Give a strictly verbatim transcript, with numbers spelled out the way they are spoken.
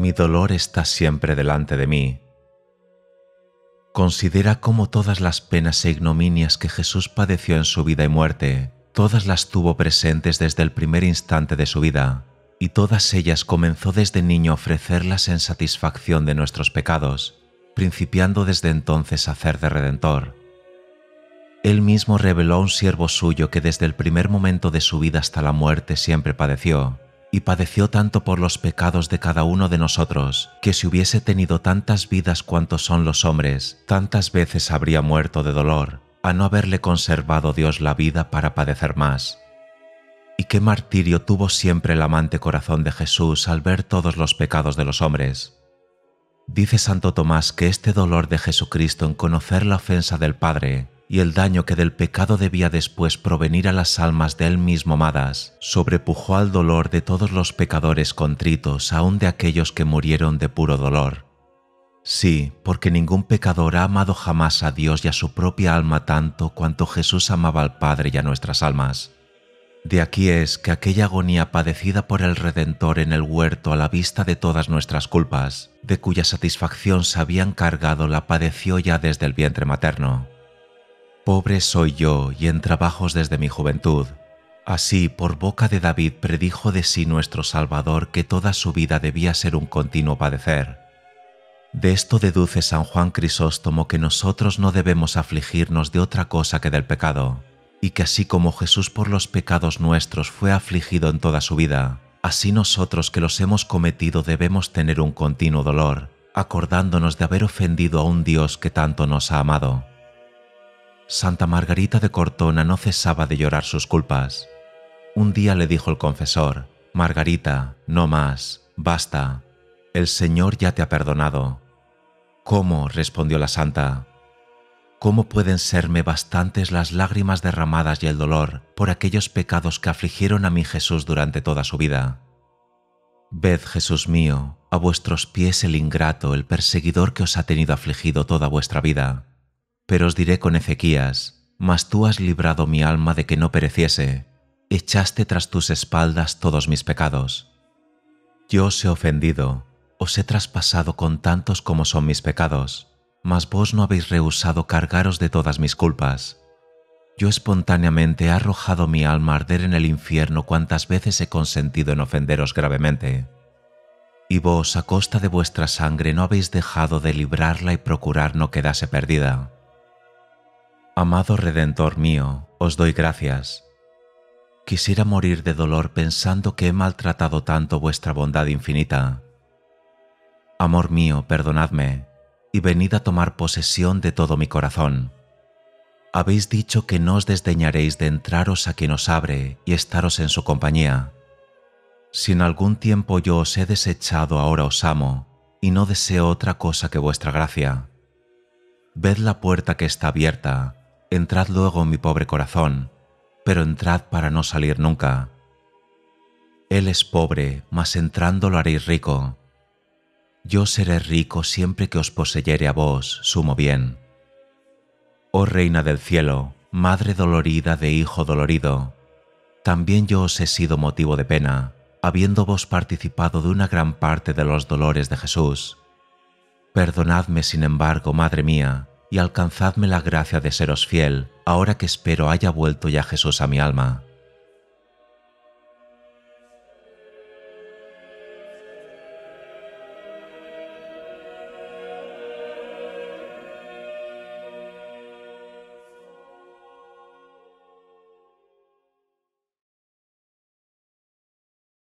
mi dolor está siempre delante de mí. Considera cómo todas las penas e ignominias que Jesús padeció en su vida y muerte, todas las tuvo presentes desde el primer instante de su vida, y todas ellas comenzó desde niño a ofrecerlas en satisfacción de nuestros pecados, principiando desde entonces a hacer de Redentor. Él mismo reveló a un siervo suyo que desde el primer momento de su vida hasta la muerte siempre padeció, y padeció tanto por los pecados de cada uno de nosotros, que si hubiese tenido tantas vidas cuantos son los hombres, tantas veces habría muerto de dolor, a no haberle conservado Dios la vida para padecer más. Y qué martirio tuvo siempre el amante corazón de Jesús al ver todos los pecados de los hombres. Dice Santo Tomás que este dolor de Jesucristo en conocer la ofensa del Padre y el daño que del pecado debía después provenir a las almas de él mismo amadas, sobrepujó al dolor de todos los pecadores contritos, aun de aquellos que murieron de puro dolor. Sí, porque ningún pecador ha amado jamás a Dios y a su propia alma tanto cuanto Jesús amaba al Padre y a nuestras almas. De aquí es que aquella agonía padecida por el Redentor en el huerto a la vista de todas nuestras culpas, de cuya satisfacción se había encargado, la padeció ya desde el vientre materno. Pobre soy yo y en trabajos desde mi juventud. Así, por boca de David predijo de sí nuestro Salvador que toda su vida debía ser un continuo padecer. De esto deduce San Juan Crisóstomo que nosotros no debemos afligirnos de otra cosa que del pecado, y que así como Jesús por los pecados nuestros fue afligido en toda su vida, así nosotros que los hemos cometido debemos tener un continuo dolor, acordándonos de haber ofendido a un Dios que tanto nos ha amado. Santa Margarita de Cortona no cesaba de llorar sus culpas. Un día le dijo el confesor: «Margarita, no más, basta, el Señor ya te ha perdonado». «¿Cómo?», respondió la santa. «¿Cómo pueden serme bastantes las lágrimas derramadas y el dolor por aquellos pecados que afligieron a mi Jesús durante toda su vida? Ved, Jesús mío, a vuestros pies el ingrato, el perseguidor que os ha tenido afligido toda vuestra vida. Pero os diré con Ezequías: mas tú has librado mi alma de que no pereciese, echaste tras tus espaldas todos mis pecados. Yo os he ofendido, os he traspasado con tantos como son mis pecados, mas vos no habéis rehusado cargaros de todas mis culpas. Yo espontáneamente he arrojado mi alma a arder en el infierno cuantas veces he consentido en ofenderos gravemente. Y vos, a costa de vuestra sangre, no habéis dejado de librarla y procurar no quedase perdida. Amado Redentor mío, os doy gracias. Quisiera morir de dolor pensando que he maltratado tanto vuestra bondad infinita. Amor mío, perdonadme, y venid a tomar posesión de todo mi corazón. Habéis dicho que no os desdeñaréis de entraros a quien os abre y estaros en su compañía. Si en algún tiempo yo os he desechado, ahora os amo, y no deseo otra cosa que vuestra gracia. Ved la puerta que está abierta, entrad luego en mi pobre corazón, pero entrad para no salir nunca. Él es pobre, mas entrando lo haréis rico. Yo seré rico siempre que os poseyere a vos, sumo bien. Oh Reina del cielo, Madre dolorida de Hijo dolorido, también yo os he sido motivo de pena, habiendo vos participado de una gran parte de los dolores de Jesús. Perdonadme, sin embargo, Madre mía, y alcanzadme la gracia de seros fiel, ahora que espero haya vuelto ya Jesús a mi alma.